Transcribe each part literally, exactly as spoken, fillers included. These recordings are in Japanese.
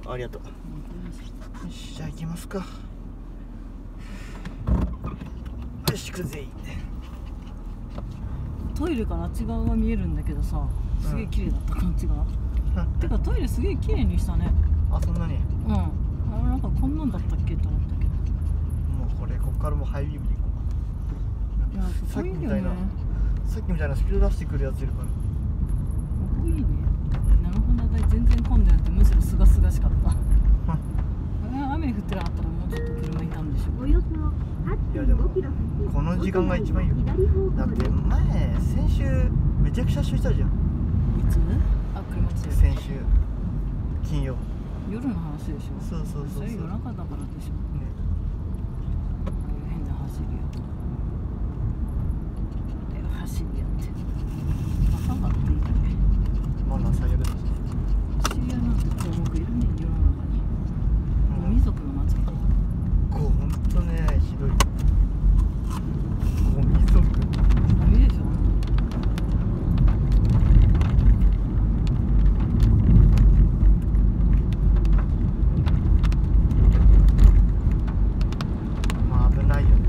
ありがとう。よし、じゃあ行きますか。よし、行くぜ。 トイレからあっち側が見えるんだけどさ、すげえ綺麗だった感じが、うん、てかトイレすげえ綺麗にしたね。 あ、そんなに。 うん、あ、なんかこんなんだったっけと思ったけど、 もうこれこっからもうハイビームで行こう。いや、さっきみたいな、さっきみたいなスピード出してくるやついるから。 ここいいね。なるほど、全然混んでなくてむしろすがすがしかった雨降ってなかったらもうちょっと車いたんでしょ。 いやでもこの時間が一番いいよ。だって前先週めちゃくちゃ集したじゃん。 いつ？あ、車来てる。 先週金曜。 夜の話でしょ。 そうそうそうそう。 それ夜中だからでしょ。ね。変な走りや。で走りやって。朝があっていいよね。 まだ最悪だし。 知り合いなんて項目いるね、世の中に。ゴミ族の街か。 ほんとね、ひどい。ゴミ族。 ゴミでしょ。 まあ危ないよね。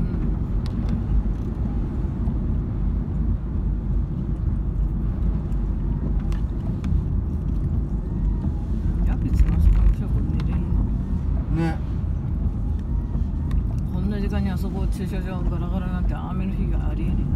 うん。やべつなしかもしょこれ寝れんな。 ね。 こんな時間にあそこ駐車場ガラガラなんて雨の日がありえねえな。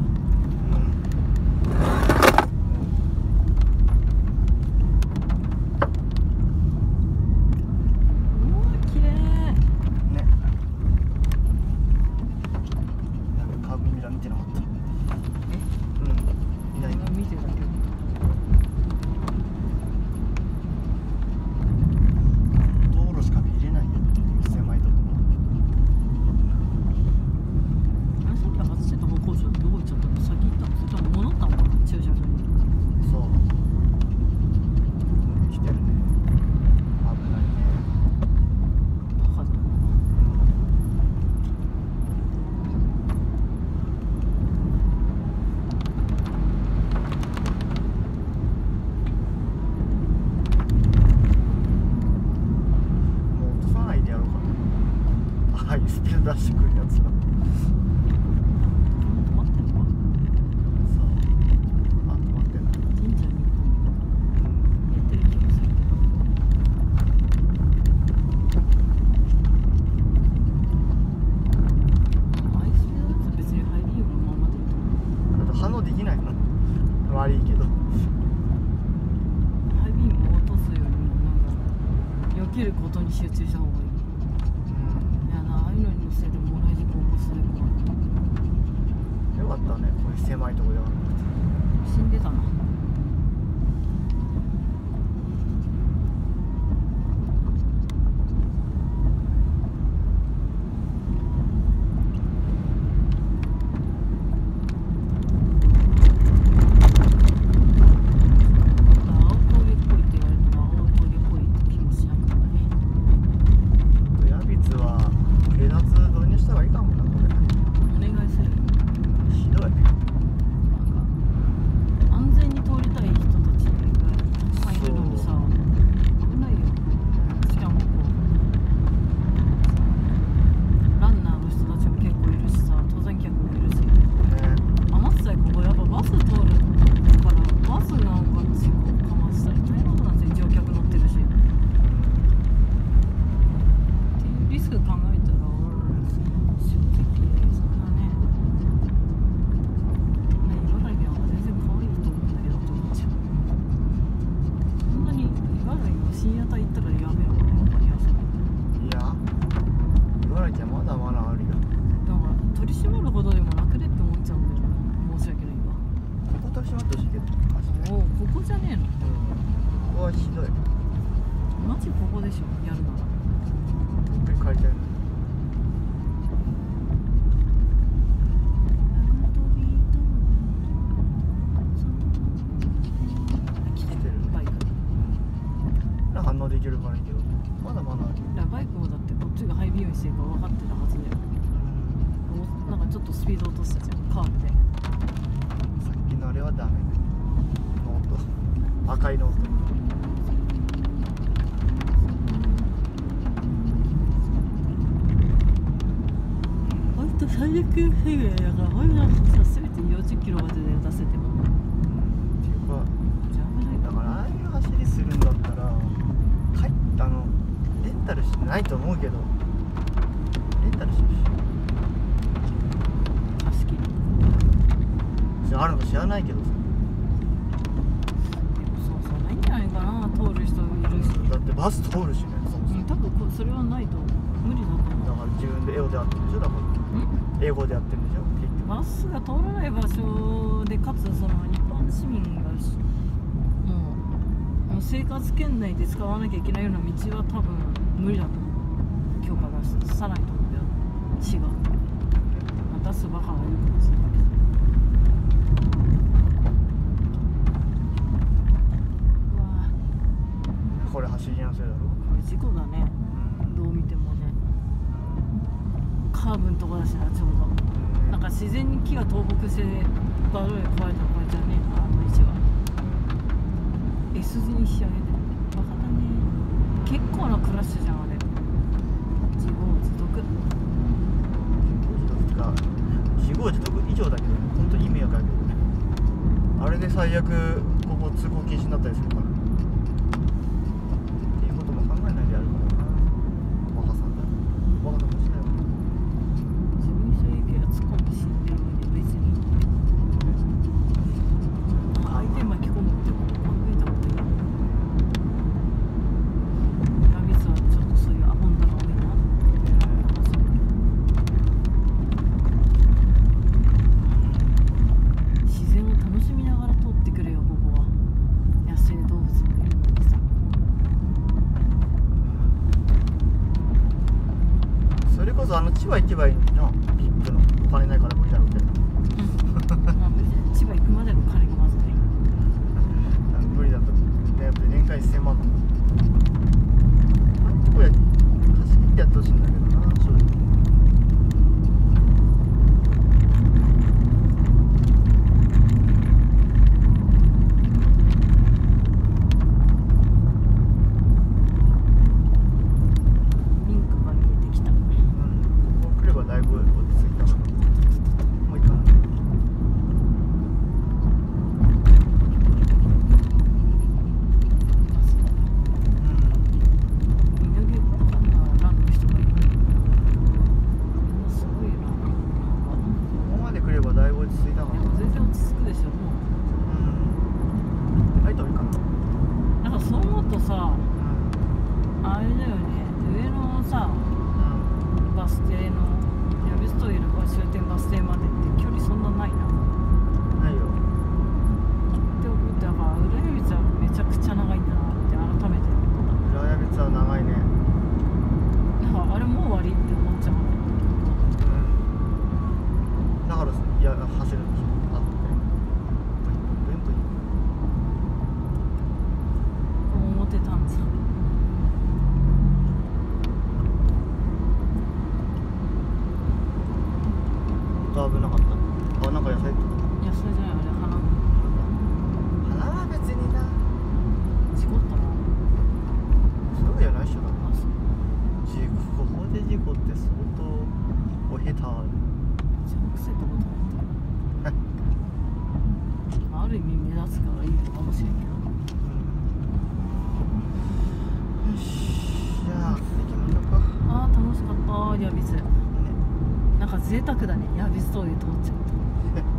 スピード出してくるやつが。 止まってんのか。 そう。あ、止まってんの。 神社にやってる気がするけど。あいつのやつ別に入りよるままでいいと思う。 あと反応できないの。悪いけど。 ハイビームを落とすよりもなんか避けることに集中した方がいい。ああいうのに乗せてもらい事故起こすで怖い。 よかったね、こういう狭いところではなくて。 死んでたな。 できるからいいけど、まだまだバイクもだってこっちがハイビームしてるか分かってたはずだよ。うん、なんかちょっとスピード落としたじゃん、カーブで。 さっきのあれはダメね。ノート赤いノート。 最悪ぐらいだから俺がさせめてよんじゅっキロまでで出せてもっていうかじゃあ危ないだからああいう走りするんだったら帰ったあのレンタルしてないと思うけどレンタルしてる貸し切りしあるの知らないけどさそうそうないんじゃないかな通る人いるしだってバス通るしねそもそもうん多分こうそれはないと無理だと思うだから自分で英語でやってるんでしょだからん英語でやってるんでしょ結局バスが通らない場所でかつその一般市民がしもうもう生活圏内で使わなきゃいけないような道は多分無理だと思う許可出さないと思うよ市が出すバカがいるかもしれないけどうわぁこれ走りやすいだろこれ事故だねどう見てもねカーブのとこだしなちょうどなんか自然に木が倒木してバドルで壊れたら壊れちゃうねあの位置は S 字に仕上げてバカだね結構なクラッシュじゃんあれ自業自得自業自得以上だけど本当に迷惑だけどねあれで最悪ここ通行禁止になったりするからっていうことも考えないでやるからなバカさんだバカなことしないよ自分にそういう系が突っ込んで死んでるのに別に相手巻き込むってこと考えたことないラビスはちょっとそういうアホンダが多いな自然を楽しみながら通ってくれよここは野生動物もいるのにさそれこそあの千葉行けばいいのになビップのお金ないから無理だろうけどまあ無理だよ千葉行くまでの金がまずない無理だとねやっぱり年間せんまんだもんあんとこや貸し切ってやってほしいんだけどな正直リンクが見えてきたうんここ来ればだいぶ落ち着いたからもういいかなみなぎわかんないランの人がいるみんなすごいななんかここまで来ればだいぶ落ち着いたかでなも全然落ち着くでしょもうん入った方がいいかなうなんかそう思うとさうんあれだよね上のさうんバス停のヤビストイルが終点バス停までって距離そんなないなないよって思ってだから裏指はめちゃくちゃ長いんだなって改めて思った裏山別は長いねなんかあれもう終わりって思っちゃうねうんだからいや走るんでしょあって全部いいこう思ってたんですよ危なかったあなんか野菜野菜じゃないあれ花花は別にな事故ったなそういうわけじゃないっしょだあそう事故ここで事故って相当お下手小学生ってことだったある意味目立つからいいのかもしれんけどよしじゃあ行きましょうかあー楽しかったヤビスなんか贅沢だねヤビス通り通っちゃった